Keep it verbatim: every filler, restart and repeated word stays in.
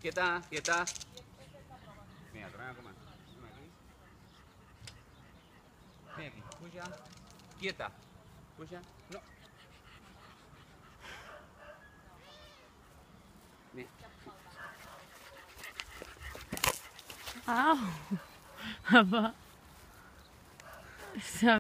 quieta, quieta. Mira, trae algo más. Ven aquí. Ven aquí, puja. Quieta. Puja. No. Ven. Au. Aber.